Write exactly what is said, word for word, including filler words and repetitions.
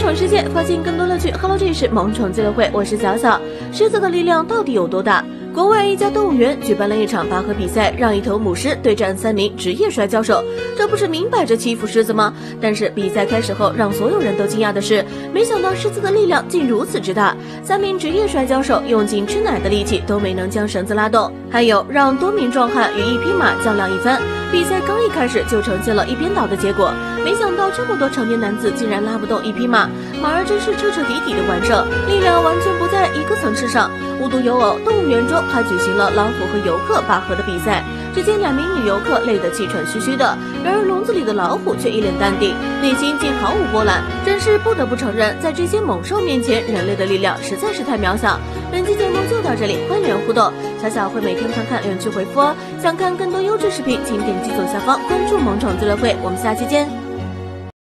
宠世界，发现更多乐趣。Hello， 这里是萌宠俱乐部，我是小小。狮子的力量到底有多大？国外一家动物园举办了一场拔河比赛，让一头母狮对战三名职业摔跤手，这不是明摆着欺负狮子吗？但是比赛开始后，让所有人都惊讶的是，没想到狮子的力量竟如此之大，三名职业摔跤手用尽吃奶的力气都没能将绳子拉动，还有让多名壮汉与一匹马较量一番。比赛刚一开始就呈现了一边倒的结果，没想到这么多成年男子竟然拉不动一匹马，马儿真是彻彻底底的完胜，力量完全不在一个层次上。无独有偶，动物园中还举行了老虎和游客拔河的比赛，只见两名女游客累得气喘吁吁的，然而笼子里的老虎却一脸淡定，内心竟毫无波澜。真是不得不承认，在这些猛兽面前，人类的力量实在是太渺小。本期节目就到这里，欢迎留言互动，小小会每天看看留言区回复哦。想看更多优质视频，请点击左下方关注萌宠俱乐部，我们下期见。